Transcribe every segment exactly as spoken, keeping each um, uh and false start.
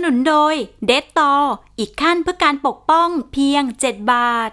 นุนโดยเดตตออีกขั้นเพื่อการปกป้องเพียงเจ็ดบาท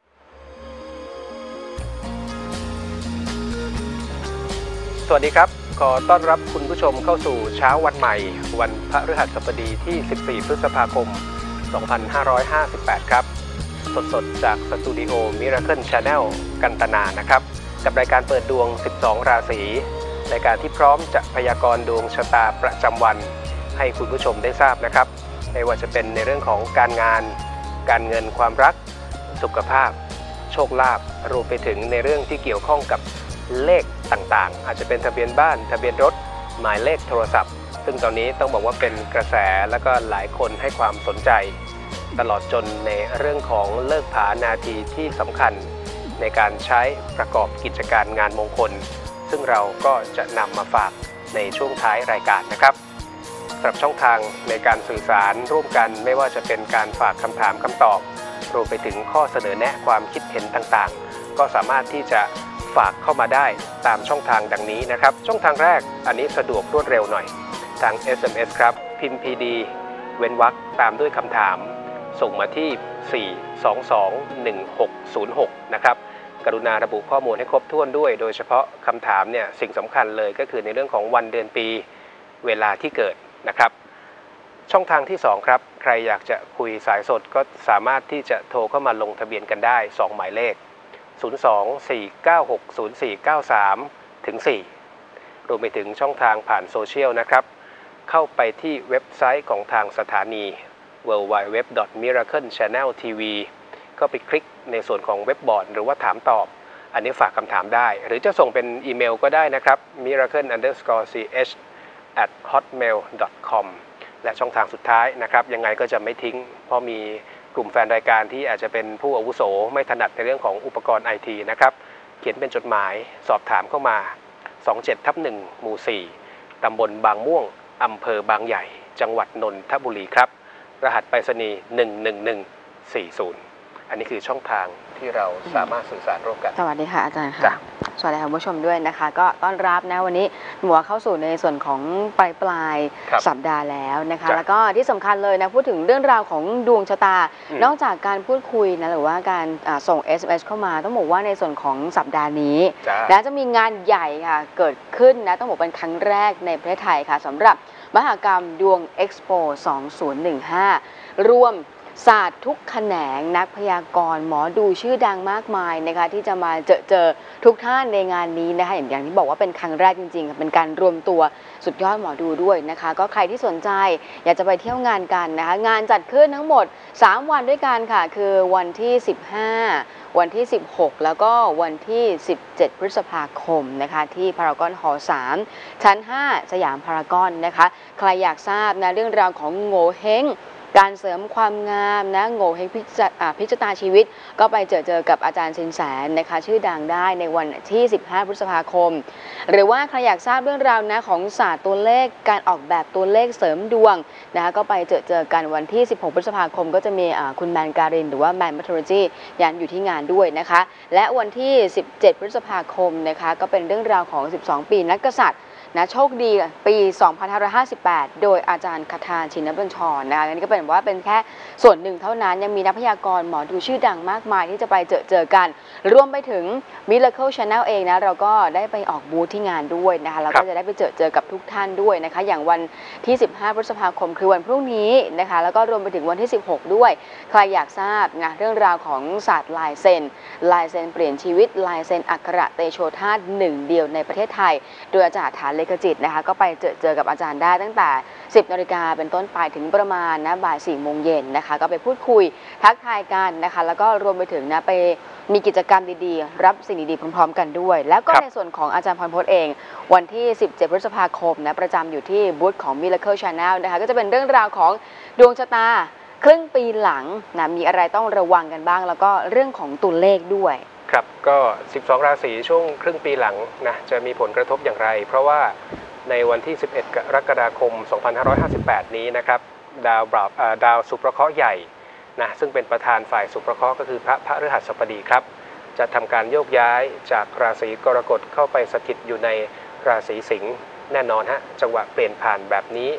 สวัสดีครับขอต้อนรับคุณผู้ชมเข้าสู่เช้าวันใหม่วันพฤหัสบดีที่สิบสี่พฤษภาคมสองพันห้าร้อยห้าสิบแปดครับสดๆจากสตูดิโอ Miracle Channel กันตนานะครับกับรายการเปิดดวงสิบสองราศีรายการที่พร้อมจะพยากรณ์ดวงชะตาประจำวันให้คุณผู้ชมได้ทราบนะครับไม่ว่าจะเป็นในเรื่องของการงานการเงินความรักสุขภาพโชคลาภรวมไปถึงในเรื่องที่เกี่ยวข้องกับเลขต่างๆอาจจะเป็นทะเบียนบ้านทะเบียนรถหมายเลขโทรศัพท์ซึ่งตอนนี้ต้องบอกว่าเป็นกระแสแล้วก็หลายคนให้ความสนใจตลอดจนในเรื่องของเลิกผานาทีที่สำคัญในการใช้ประกอบกิจการงานมงคลซึ่งเราก็จะนำมาฝากในช่วงท้ายรายการนะครับสำหรับช่องทางในการสื่อสารร่วมกันไม่ว่าจะเป็นการฝากคำถามคำตอบรวมไปถึงข้อเสนอแนะความคิดเห็นต่างๆก็สามารถที่จะฝากเข้ามาได้ตามช่องทางดังนี้นะครับช่องทางแรกอันนี้สะดวกรวดเร็วหน่อยทาง เอส เอ็ม เอส ครับพิมพ์ พี ดี เว้นวรรคตามด้วยคำถามส่งมาที่สี่ สอง สอง หนึ่ง หก ศูนย์ หกนะครับกรุณาระบุข้อมูลให้ครบถ้วนด้วยโดยเฉพาะคำถามเนี่ยสิ่งสำคัญเลยก็คือในเรื่องของวันเดือนปีเวลาที่เกิดนะครับช่องทางที่สองครับใครอยากจะคุยสายสดก็สามารถที่จะโทรเข้ามาลงทะเบียนกันได้สองหมายเลขศูนย์ สอง สี่ เก้า หก ศูนย์ สี่ เก้า สาม ถึง สี่ รวมไปถึงช่องทางผ่านโซเชียลนะครับเข้าไปที่เว็บไซต์ของทางสถานี ดับเบิลยู ดับเบิลยู ดับเบิลยู ดอท มิราเคิล แชนแนล ที วี ก็ไปคลิกในส่วนของเว็บบอร์ดหรือว่าถามตอบอันนี้ฝากคำถามได้หรือจะส่งเป็นอีเมลก็ได้นะครับ มิราเคิล อันเดอร์สกอร์ ซี เอช แอท ฮอตเมล ดอท คอม และช่องทางสุดท้ายนะครับยังไงก็จะไม่ทิ้งเพราะมีกลุ่มแฟนรายการที่อาจจะเป็นผู้อาวุโสไม่ถนัดในเรื่องของอุปกรณ์ ไอ ที นะครับเขียนเป็นจดหมายสอบถามเข้ามา สองเจ็ดทับหนึ่ง หมู่ สี่ ตำบลบางม่วงอำเภอบางใหญ่จังหวัดนนทบุรีครับรหัสไปรษณีย์หนึ่ง หนึ่ง หนึ่ง สี่ ศูนย์อันนี้คือช่องทางที่เราสามารถสื่อสารร่วมกันสวัสดีค่ะอาจารย์ค่ะสวัสดีคุณผู้ชมด้วยนะคะก็ต้อนรับนะวันนี้หมัวเข้าสู่ในส่วนของปลายปลายสัปดาห์แล้วนะคะแล้วก็ที่สำคัญเลยนะพูดถึงเรื่องราวของดวงชะตานอกจากการพูดคุยนะหรือว่าการส่ง เอส เอ็ม เอส เข้ามาต้องบอกว่าในส่วนของสัปดาห์นี้นะจะมีงานใหญ่ค่ะเกิดขึ้นนะต้องบอกเป็นครั้งแรกในประเทศไทยค่ะสำหรับมหกรรมดวงเอ็กซ์โปสองพันสิบห้ารวมศาสตร์ทุกแขนงนักพยากรณ์หมอดูชื่อดังมากมายนะคะที่จะมาเจอเจอทุกท่านในงานนี้นะคะอย่างอย่างที่บอกว่าเป็นครั้งแรกจริงๆเป็นการรวมตัวสุดยอดหมอดูด้วยนะคะก็ใครที่สนใจอยากจะไปเที่ยวงานกันนะคะงานจัดขึ้นทั้งหมดสามวันด้วยกันค่ะคือวันที่สิบห้าวันที่สิบหกแล้วก็วันที่สิบเจ็ดพฤษภาคมนะคะที่พารากอนฮอลล์สามชั้นห้าสยามพารากอนนะคะใครอยากทราบนะเรื่องราวของโงเห้งการเสริมความงามนะโง่เฮงพิจตาชีวิตก็ไปเจอเจอกับอาจารย์สินแสนะคะชื่อดังได้ในวันที่สิบห้าพฤษภาคมหรือว่าใครอยากทราบเรื่องราวนะของศาสตร์ตัวเลขการออกแบบตัวเลขเสริมดวงนะคะก็ไปเจอเจอกันวันที่สิบหกพฤษภาคมก็จะมีคุณแมนการินหรือว่าแมนมัทโลจียันอยู่ที่งานด้วยนะคะและวันที่สิบเจ็ดพฤษภาคมนะคะก็เป็นเรื่องราวของสิบสองปีนักกษัตริย์นะโชคดีปีสองพันห้าร้อยห้าสิบแปดโดยอาจารย์คทาชินบัญชรนะคะอันนี้ก็เป็นว่าเป็นแค่ส่วนหนึ่งเท่านั้นยังมีนักพยากรณ์หมอดูชื่อดังมากมายที่จะไปเจอเจอกันรวมไปถึง Miracle Channel เองนะเราก็ได้ไปออกบูธที่งานด้วยนะคะเราก็จะได้ไปเจอเจอกับทุกท่านด้วยนะคะอย่างวันที่สิบห้าพฤษภาคมคือวันพรุ่งนี้นะคะแล้วก็รวมไปถึงวันที่สิบหกด้วยใครอยากทราบนะเรื่องราวของศาสตร์ลายเซ็นลายเซ็นเปลี่ยนชีวิตลายเซ็นอักขระเตโชธาตุหนึ่งเดียวในประเทศไทยโดยอาจารย์ฐานเลขจิตนะคะก็ไปเจอเจอกับอาจารย์ได้ตั้งแต่สิบนาฬิกาเป็นต้นไปถึงประมาณนะบ่ายสี่โมงเย็นนะคะก็ไปพูดคุยทักทายกันนะคะแล้วก็รวมไปถึงนะไปมีกิจกรรมดีๆรับสิ่งดีๆพร้อมๆกันด้วยแล้วก็ในส่วนของอาจารย์พรพจน์เองวันที่สิบเจ็ดพฤษภาคมนะประจำอยู่ที่บูธของ Miracle Channel นะคะก็จะเป็นเรื่องราวของดวงชะตาครึ่งปีหลังนะมีอะไรต้องระวังกันบ้างแล้วก็เรื่องของตัวเลขด้วยครับก็สิบสองราศีช่วงครึ่งปีหลังนะจะมีผลกระทบอย่างไรเพราะว่าในวันที่สิบเอ็ดกรกฎาคมสองพันห้าร้อยห้าสิบแปดนี้นะครับดาวบาปดาวสุภเคราะห์ใหญ่นะซึ่งเป็นประธานฝ่ายสุภเคราะห์ก็คือพระพฤหัสบดีครับจะทำการโยกย้ายจากราศีกรกฎเข้าไปสถิตอยู่ในราศีสิงห์แน่นอนฮะจังหวะเปลี่ยนผ่านแบบนี้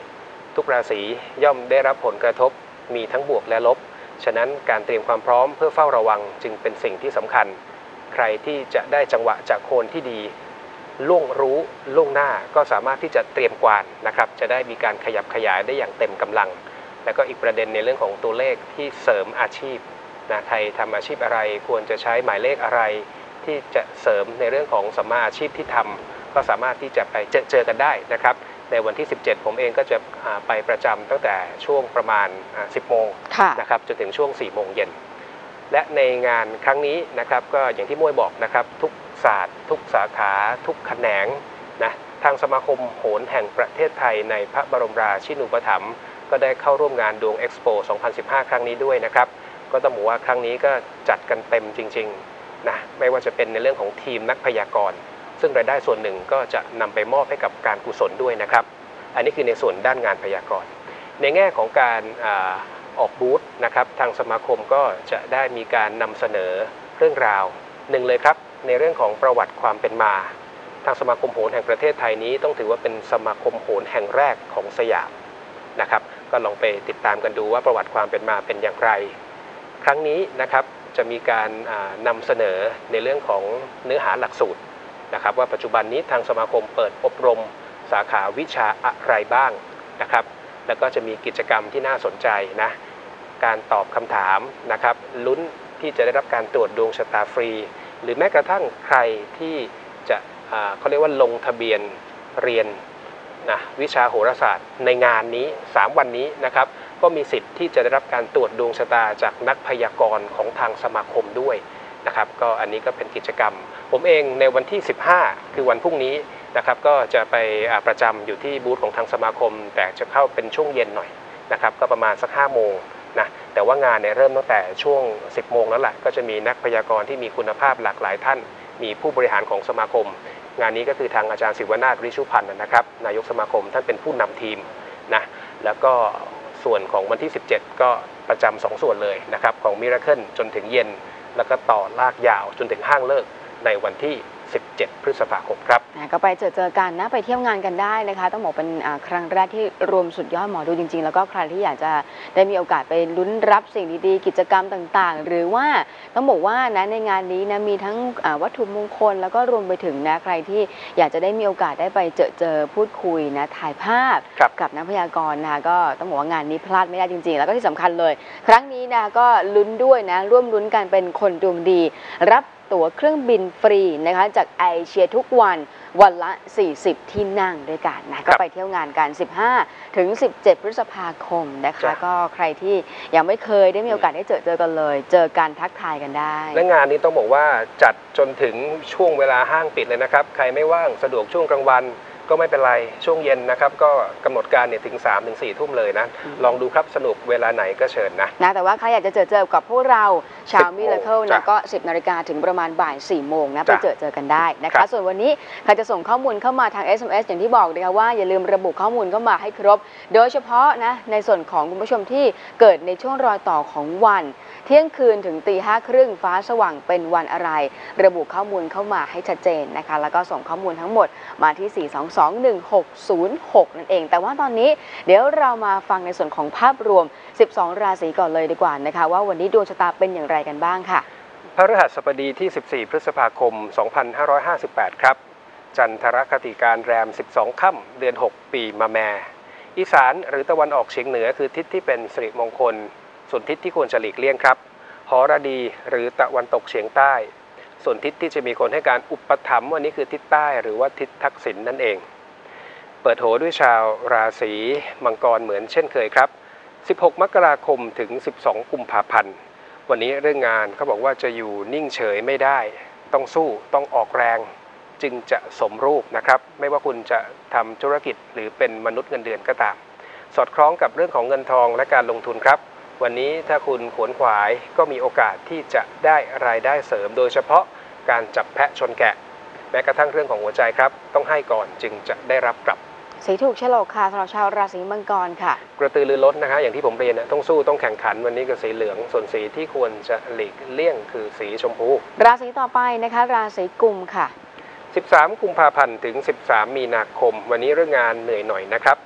ทุกราศีย่อมได้รับผลกระทบมีทั้งบวกและลบฉะนั้นการเตรียมความพร้อมเพื่อเฝ้าระวังจึงเป็นสิ่งที่สำคัญใครที่จะได้จังหวะจากโคนที่ดีล่วงรู้ล่วงหน้าก็สามารถที่จะเตรียมกวานนะครับจะได้มีการขยับขยายได้อย่างเต็มกำลังแล้วก็อีกประเด็นในเรื่องของตัวเลขที่เสริมอาชีพนะใครทำอาชีพอะไรควรจะใช้หมายเลขอะไรที่จะเสริมในเรื่องของสัมมาอาชีพที่ทำก็สามารถที่จะไปเจอเจอกันได้นะครับในวันที่สิบเจ็ดผมเองก็จะไปประจำตั้งแต่ช่วงประมาณสิบโมงนะครับจนถึงช่วงสี่โมงเย็นและในงานครั้งนี้นะครับก็อย่างที่มวยบอกนะครับทุกศาสตร์ทุกสาขาทุกแขนงนะทางสมาคมโหรแห่งประเทศไทยในพระบรมราชินูปถัมภ์ก็ได้เข้าร่วมงานดวงเอ็กซ์โปสองพันสิบห้าครั้งนี้ด้วยนะครับก็ต้องบอกว่าครั้งนี้ก็จัดกันเต็มจริงๆนะไม่ว่าจะเป็นในเรื่องของทีมนักพยากรณ์ซึ่งรายได้ส่วนหนึ่งก็จะนำไปมอบให้กับการกุศลด้วยนะครับอันนี้คือในส่วนด้านงานพยากรณ์ในแง่ของการอาออกบูธนะครับทางสมาคมก็จะได้มีการนำเสนอเรื่องราวหนึ่งเลยครับในเรื่องของประวัติความเป็นมาทางสมาคมโหรแห่งประเทศไทยนี้ต้องถือว่าเป็นสมาคมโหรแห่งแรกของสยามนะครับก็ลองไปติดตามกันดูว่าประวัติความเป็นมาเป็นอย่างไรครั้งนี้นะครับจะมีการนำเสนอในเรื่องของเนื้อหาหลักสูตรนะครับว่าปัจจุบันนี้ทางสมาคมเปิดอบรมสาขาวิชาอะไรบ้างนะครับแล้วก็จะมีกิจกรรมที่น่าสนใจนะการตอบคำถามนะครับลุ้นที่จะได้รับการตรวจดวงชะตาฟรีหรือแม้กระทั่งใครที่จะเขาเรียกว่าลงทะเบียนเรียนนะวิชาโหราศาสตร์ในงานนี้สามวันนี้นะครับก็มีสิทธิ์ที่จะได้รับการตรวจดวงชะตาจากนักพยากรณ์ของทางสมาคมด้วยนะครับก็อันนี้ก็เป็นกิจกรรมผมเองในวันที่สิบห้าคือวันพรุ่งนี้นะครับก็จะไปประจำอยู่ที่บูธของทางสมาคมแต่จะเข้าเป็นช่วงเย็นหน่อยนะครับก็ประมาณสักห้าโมงนะแต่ว่างานเนี่ยเริ่มตั้งแต่ช่วงสิบโมงแล้วแหละก็จะมีนักพยากรณ์ที่มีคุณภาพหลากหลายท่านมีผู้บริหารของสมาคมงานนี้ก็คือทางอาจารย์ศิวนาถ ริชุพันธ์นะครับนายกสมาคมท่านเป็นผู้นำทีมนะแล้วก็ส่วนของวันที่สิบเจ็ดก็ประจำสองส่วนเลยนะครับของมิราเคิลจนถึงเย็นแล้วก็ต่อลากยาวจนถึงห้างเลิกในวันที่สิบเจ็ดพฤษภาคมครับก็ไปเจอเจอกันนะไปเที่ยวงานกันได้นะคะต้องบอกเป็นครั้งแรกที่รวมสุดยอดหมอดูจริงๆแล้วก็ใครที่อยากจะได้มีโอกาสไปลุ้นรับสิ่งดีๆกิจกรรมต่างๆหรือว่าต้องบอกว่านะในงานนี้นะมีทั้งวัตถุมงคลแล้วก็รวมไปถึงนะใครที่อยากจะได้มีโอกาสได้ไปเจอเจอพูดคุยนะถ่ายภาพกับนักพยากรณ์นะคะก็ต้องบอกว่างานนี้พลาดไม่ได้จริงๆแล้วก็ที่สำคัญเลยครั้งนี้นะก็ลุ้นด้วยนะร่วมลุ้นกันเป็นคนดวงดีรับตั๋วเครื่องบินฟรีนะคะจากไอเชียทุกวันวันละสี่สิบที่นั่งด้วยกันนะก็ไปเที่ยวงานกันสิบห้าถึงสิบเจ็ดพฤษภาคมนะคะก็ใครที่ยังไม่เคยได้มีโอกาสได้เจอเจอกันเลยเจอกันทักทายกันได้และงานนี้ต้องบอกว่าจัดจนถึงช่วงเวลาห้างปิดเลยนะครับใครไม่ว่างสะดวกช่วงกลางวันก็ไม่เป็นไรช่วงเย็นนะครับก็กำหนดการเนี่ยถึง สามถึงสี่ ทุ่มเลยนะลองดูครับสนุกเวลาไหนก็เชิญนะนะแต่ว่าใครอยากจะเจอเจอกับพวกเราชาวมิราเคิลนะก็สิบนาฬิกาถึงประมาณบ่ายสี่โมงนะไปเจอเจอกันได้นะคะส่วนวันนี้ใครจะส่งข้อมูลเข้ามาทาง เอส เอ็ม เอส อย่างที่บอกนะคะว่าอย่าลืมระบุข้อมูลเข้ามาให้ครบโดยเฉพาะนะในส่วนของคุณผู้ชมที่เกิดในช่วงรอยต่อของวันเที่ยงคืนถึงตีห้าครึ่งฟ้าสว่างเป็นวันอะไรระบุข้อมูลเข้ามาให้ชัดเจนนะคะแล้วก็ส่งข้อมูลทั้งหมดมาที่สี่ สอง สอง หนึ่ง หก ศูนย์ หกนั่นเองแต่ว่าตอนนี้เดี๋ยวเรามาฟังในส่วนของภาพรวมสิบสองราศีก่อนเลยดีกว่านะคะว่าวันนี้ดวงชะตาเป็นอย่างไรกันบ้างค่ะพฤหัสบดีที่สิบสี่พฤษภาคมสองพันห้าร้อยห้าสิบแปดครับจันทรคติการแรมสิบสองค่ำเดือนหกปีมะแม่อีสานหรือตะวันออกเฉียงเหนือคือทิศที่เป็นสิริมงคลส่วนทิศที่ควรจะหลีกเลี่ยงครับหรดีหรือตะวันตกเฉียงใต้ส่วนทิศที่จะมีคนให้การอุปถัมภ์วันนี้คือทิศใต้หรือว่าทิศทักษิณ นั่นเองเปิดโหด้วยชาวราศีมังกรเหมือนเช่นเคยครับสิบหกมกราคมถึงสิบสองกุมภาพันธ์วันนี้เรื่องงานเขาบอกว่าจะอยู่นิ่งเฉยไม่ได้ต้องสู้ต้องออกแรงจึงจะสมรูปนะครับไม่ว่าคุณจะทำธุรกิจหรือเป็นมนุษย์เงินเดือนก็ตามสอดคล้องกับเรื่องของเงินทองและการลงทุนครับวันนี้ถ้าคุณขวนขวายก็มีโอกาสที่จะได้รายได้เสริมโดยเฉพาะการจับแพะชนแกะแม้กระทั่งเรื่องของหัวใจครับต้องให้ก่อนจึงจะได้รับกลับสีถูกฉลกค่ะสำหรับชาวราศีมังกรค่ะกระตือรือร้นนะคะอย่างที่ผมเรียนต้องสู้ต้องแข่งขันวันนี้ก็สีเหลืองส่วนสีที่ควรจะหลีกเลี่ยงคือสีชมพูราศีต่อไปนะคะราศีกุมค่ะสิบสามกุมภาพันธ์ถึงสิบสามมีนาคมวันนี้เรื่องงานเหนื่อยหน่อยนะครับ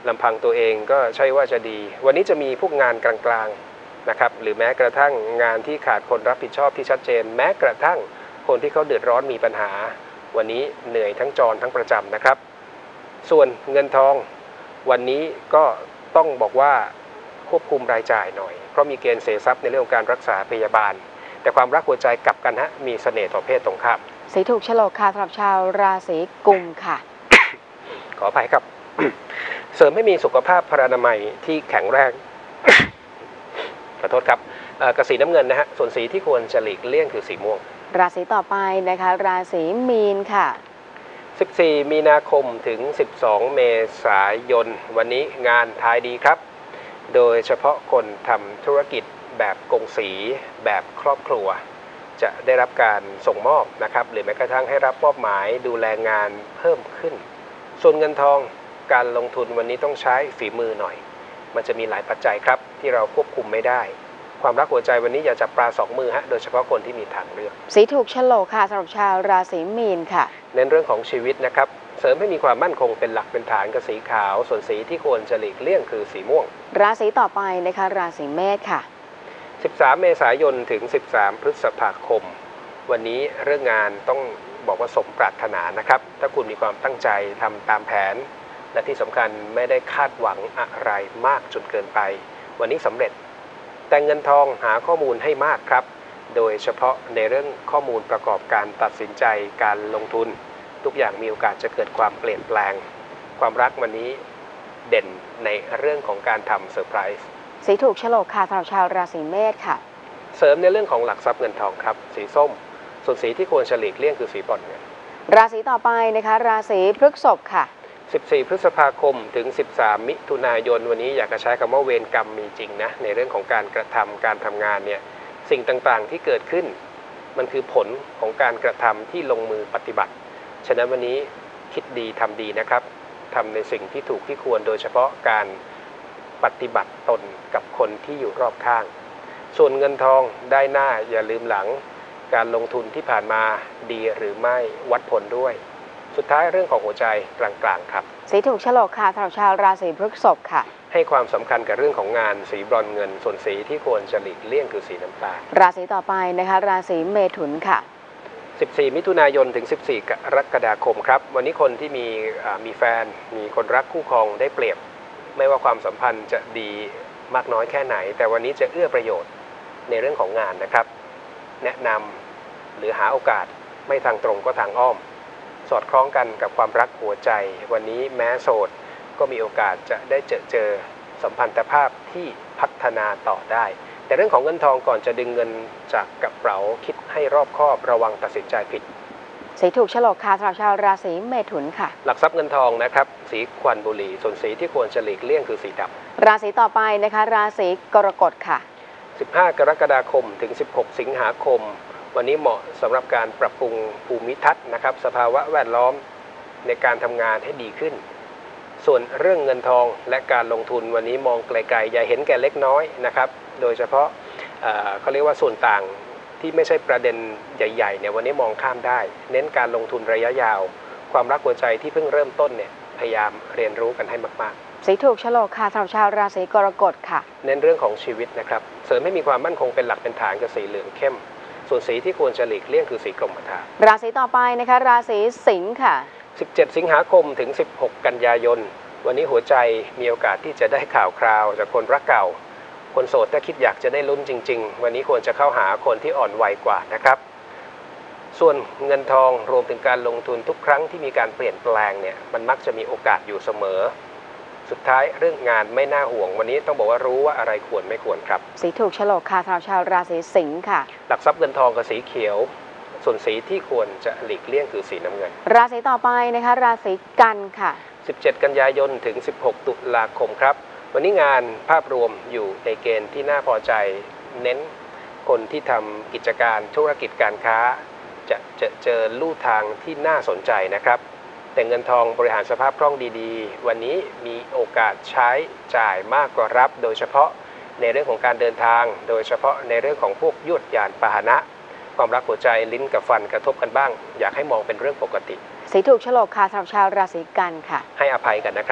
ลำพังตัวเองก็ใช่ว่าจะดีวันนี้จะมีพวกงานกลางๆนะครับหรือแม้กระทั่งงานที่ขาดคนรับผิดชอบที่ชัดเจนแม้กระทั่งคนที่เขาเดือดร้อนมีปัญหาวันนี้เหนื่อยทั้งจรทั้งประจำนะครับส่วนเงินทองวันนี้ก็ต้องบอกว่าควบคุมรายจ่ายหน่อยเพราะมีเกณฑ์เสียทรัพย์ในเรื่องของการรักษาพยาบาลแต่ความรักหัวใจกลับกันฮะมีเสน่ห์ต่อเพศตรงข้ามสีถูกโฉลกค่ะสำหรับชาวราศีกุมค่ะขออภัยครับ เสริมให้มีสุขภาพพรรณนามัยที่แข็งแรง ขอโทษครับกระสีน้ำเงินนะฮะส่วนสีที่ควรจะหลีกเลี่ยงคือสีม่วงราศีต่อไปนะคะราศีมีนค่ะสิบสี่มีนาคมถึงสิบสองเมษายนวันนี้งานทายดีครับโดยเฉพาะคนทำธุรกิจแบบกงสีแบบครอบครัวจะได้รับการส่งมอบนะครับหรือแม้กระทั่งให้รับมอบหมายดูแลงานเพิ่มขึ้นส่วนเงินทองการลงทุนวันนี้ต้องใช้ฝีมือหน่อยมันจะมีหลายปัจจัยครับที่เราควบคุมไม่ได้ความรักหัวใจวันนี้อย่าจับปลาสองมือฮะโดยเฉพาะคนที่มีทางเลือกสีถูกโฉลกค่ะสำหรับชาวราศีมีนค่ะเน้นเรื่องของชีวิตนะครับเสริมให้มีความมั่นคงเป็นหลักเป็นฐานกับสีขาวส่วนสีที่ควรจะหลีกเลี่ยงคือสีม่วงราศีต่อไปนะคะราศีเมษค่ะสิบสามเมษายนถึงสิบสามพฤษภาคมวันนี้เรื่องงานต้องบอกว่าสมปรารถนานะครับถ้าคุณมีความตั้งใจทำตามแผนและที่สำคัญไม่ได้คาดหวังอะไรมากจนเกินไปวันนี้สำเร็จแต่เงินทองหาข้อมูลให้มากครับโดยเฉพาะในเรื่องข้อมูลประกอบการตัดสินใจการลงทุนทุกอย่างมีโอกาสจะเกิดความเปลี่ยนแปลงความรักวันนี้เด่นในเรื่องของการทำเซอร์ไพรส์สีถูกโฉลกค่ะสำหรับชาวราศีเมษค่ะเสริมในเรื่องของหลักทรัพย์เงินทองครับสีส้มส่วนสีที่ควรหลีกเลี่ยงคือสีบรอนซ์เงินราศีต่อไปนะคะราศีพฤษภค่ะสิบสี่พฤษภาคมถึงสิบสามมิถุนายนวันนี้อยากจะใช้คำว่าเวรกรรมมีจริงนะในเรื่องของการกระทำการทำงานเนี่ยสิ่งต่างๆที่เกิดขึ้นมันคือผลของการกระทำที่ลงมือปฏิบัติฉะนั้นวันนี้คิดดีทำดีนะครับทำในสิ่งที่ถูกที่ควรโดยเฉพาะการปฏิบัติตนกับคนที่อยู่รอบข้างส่วนเงินทองได้หน้าอย่าลืมหลังการลงทุนที่ผ่านมาดีหรือไม่วัดผลด้วยสุดท้ายเรื่องของหัวใจกลางๆครับสีถูกโฉลกค่ะสำหรับชาวราศีพฤษภค่ะให้ความสำคัญกับเรื่องของงานสีบรอนซ์เงินส่วนสีที่ควรจะหลีกเลี่ยงคือสีน้ำตาลราศีต่อไปนะคะราศีเมถุนค่ะสิบสี่มิถุนายนถึงสิบสี่กรกฎาคมครับวันนี้คนที่มีมีแฟนมีคนรักคู่ครองได้เปรียบไม่ว่าความสัมพันธ์จะดีมากน้อยแค่ไหนแต่วันนี้จะเอื้อประโยชน์ในเรื่องของงานนะครับแนะนำหรือหาโอกาสไม่ทางตรงก็ทางอ้อมสอดคล้องกันกับความรักหัวใจวันนี้แม้โสดก็มีโอกาสจะได้เจอเจอสัมพันธภาพที่พัฒนาต่อได้แต่เรื่องของเงินทองก่อนจะดึงเงินจากกระเป๋าคิดให้รอบคอบระวังตัดสินใจผิดสีถูกโฉลกค่ะสำหรับชาวราศีเมถุนค่ะหลักทรัพย์เงินทองนะครับสีควันบุหรี่ส่วนสีที่ควรจะหลีกเลี่ยงคือสีดำราศีต่อไปนะคะราศีกรกฎค่ะสิบห้ากรกฎาคมถึงสิบหกสิงหาคมวันนี้เหมาะสำหรับการปรับปรุงภูมิทัศน์นะครับสภาวะแวดล้อมในการทำงานให้ดีขึ้นส่วนเรื่องเงินทองและการลงทุนวันนี้มองไกลๆอย่าเห็นแก่เล็กน้อยนะครับโดยเฉพาะเขาเรียกว่าส่วนต่างที่ไม่ใช่ประเด็นใหญ่ๆเนี่ยวันนี้มองข้ามได้เน้นการลงทุนระยะยาวความรักหัวใจที่เพิ่งเริ่มต้นเนี่ยพยายามเรียนรู้กันให้มากๆสีถูกโฉลกค่ะสำหรับชาวราศีกรกฎค่ะเน้นเรื่องของชีวิตนะครับเสริมให้มีความมั่นคงเป็นหลักเป็นฐานกับสีเหลืองเข้มส่วนสีที่ควรจะหลีกเลี่ยงคือสีกรมท่าราศีต่อไปนะคะราศีสิงค์ค่ะสิบเจ็ดสิงหาคมถึงสิบหกกันยายนวันนี้หัวใจมีโอกาสที่จะได้ข่าวคราวจากคนรักเก่าคนโสดถ้าคิดอยากจะได้ลุ้นจริงๆวันนี้ควรจะเข้าหาคนที่อ่อนวัยกว่านะครับส่วนเงินทองรวมถึงการลงทุนทุกครั้งที่มีการเปลี่ยนแปลงเนี่ยมันมักจะมีโอกาสอยู่เสมอสุดท้ายเรื่องงานไม่น่าห่วงวันนี้ต้องบอกว่ารู้ว่าอะไรควรไม่ควรครับสีถูกโฉลกค่ะสำหรับชาวราศีสิงค์ค่ะหลักทรัพย์เงินทองกับสีเขียวส่วนสีที่ควรจะหลีกเลี่ยงคือสีน้ำเงินราศีต่อไปนะคะราศีกันค่ะสิบเจ็ดกันยายนถึงสิบหกตุลาคมครับวันนี้งานภาพรวมอยู่ในเกณฑ์ที่น่าพอใจเน้นคนที่ทำกิจการธุรกิจการค้าจะจะเจอลู่ทางที่น่าสนใจนะครับแต่เงินทองบริหารสภาพคล่องดีๆวันนี้มีโอกาสใช้จ่ายมากกว่ารับโดยเฉพาะในเรื่องของการเดินทางโดยเฉพาะในเรื่องของพวกยวดยานพาหนะความรักหัวใจลิ้นกับฟันกระทบกันบ้างอยากให้มองเป็นเรื่องปกติสีถูกโฉลกค่ะสำหรับชาวราศีกันค่ะให้อภัยกันนะครับ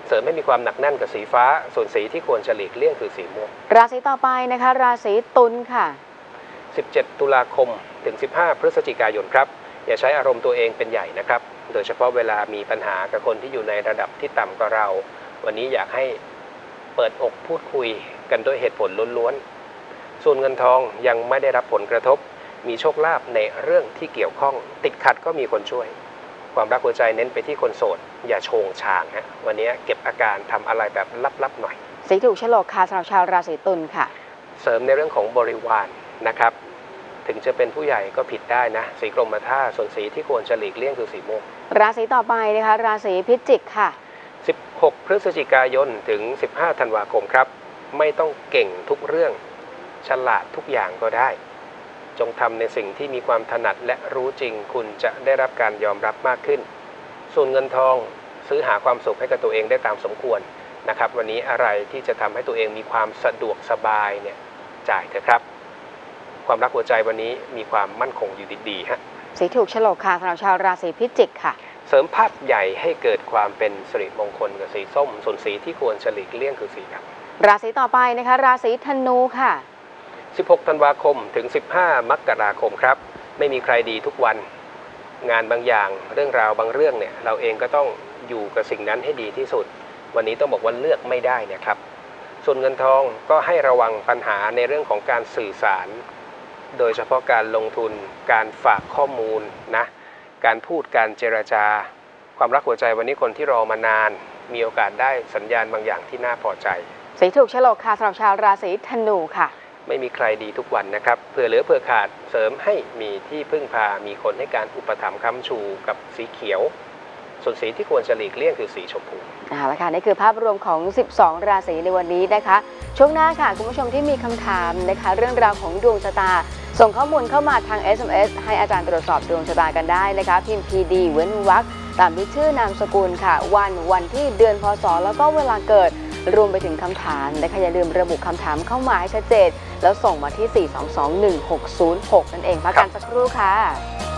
เสริมให้มีความหนักแน่นกับสีฟ้าส่วนสีที่ควรจะหลีกเลี่ยงคือสีม่วงราศีต่อไปนะคะราศีตุลค่ะสิบเจ็ดตุลาคมถึงสิบห้าพฤศจิกายนครับอย่าใช้อารมณ์ตัวเองเป็นใหญ่นะครับโดยเฉพาะเวลามีปัญหากับคนที่อยู่ในระดับที่ต่ำกว่าเราวันนี้อยากให้เปิดอกพูดคุยกันด้วยเหตุผลล้วนๆส่วนเงินทองยังไม่ได้รับผลกระทบมีโชคลาภในเรื่องที่เกี่ยวข้องติดขัดก็มีคนช่วยความรักหัวใจเน้นไปที่คนโสดอย่าโชงชางฮะวันนี้เก็บอาการทำอะไรแบบลับๆหน่อยสีถูกฉลกค่ะสำหรับชาวราศีตุลค่ะเสริมในเรื่องของบริวารนะครับถึงจะเป็นผู้ใหญ่ก็ผิดได้นะสีกรมท่าส่วนสีที่ควรจะหลีกเลี่ยงคือสีม่วงราศีต่อไปนะคะราศีพิจิกค่ะสิบหกพฤศจิกายนถึงสิบห้าธันวาคมครับไม่ต้องเก่งทุกเรื่องฉลาดทุกอย่างก็ได้จงทำในสิ่งที่มีความถนัดและรู้จริงคุณจะได้รับการยอมรับมากขึ้นส่วนเงินทองซื้อหาความสุขให้กับตัวเองได้ตามสมควรนะครับวันนี้อะไรที่จะทำให้ตัวเองมีความสะดวกสบายเนี่ยจ่ายเถอะครับความรักหัวใจวันนี้มีความมั่นคงอยู่ดีๆฮะสีถูกฉลกค่ะสำหรับชาวราศีพิจิกค่ะเสริมภาพใหญ่ให้เกิดความเป็นสิริมงคลกับสีส้มส่วนสีที่ควรจะหลีกเลี่ยงคือสีดำราศีต่อไปนะคะราศีธนูค่ะสิบหกธันวาคมถึงสิบห้ามกราคมครับไม่มีใครดีทุกวันงานบางอย่างเรื่องราวบางเรื่องเนี่ยเราเองก็ต้องอยู่กับสิ่งนั้นให้ดีที่สุดวันนี้ต้องบอกว่าเลือกไม่ได้นะครับส่วนเงินทองก็ให้ระวังปัญหาในเรื่องของการสื่อสารโดยเฉพาะการลงทุนการฝากข้อมูลนะการพูดการเจรจาความรักหัวใจวันนี้คนที่รอมานานมีโอกาสได้สัญญาณบางอย่างที่น่าพอใจสีถูกฉลกค่ะสำหรับชาวราศีธนูค่ะไม่มีใครดีทุกวันนะครับเผื่อเหลือเผื่อขาดเสริมให้มีที่พึ่งพามีคนให้การอุปถัมภ์ค้ำชูกับสีเขียวส่วนสีที่ควรจะหลีกเลี่ยงคือสีชมพูเอาละค่ะนี่คือภาพรวมของสิบสองราศีในวันนี้นะคะช่วงหน้าค่ะคุณผู้ชมที่มีคำถามนะคะเรื่องราวของดวงชะตาส่งข้อมูลเข้ามาทาง เอส เอ็ม เอส ให้อาจารย์ตรวจสอบดวงชะตากันได้นะคะพิมพ์ พี ดี เว้นวรรคตามที่ชื่อนามสกุลค่ะวันวันที่เดือนพศแล้วก็เวลาเกิดรวมไปถึงคำถามนะคะอย่าลืมระบุคำถามเข้ามาให้ชัดเจนแล้วส่งมาที่ สี่ สอง สอง หนึ่ง หก ศูนย์ หก นั่นเองพักกันสักครู่ค่ะ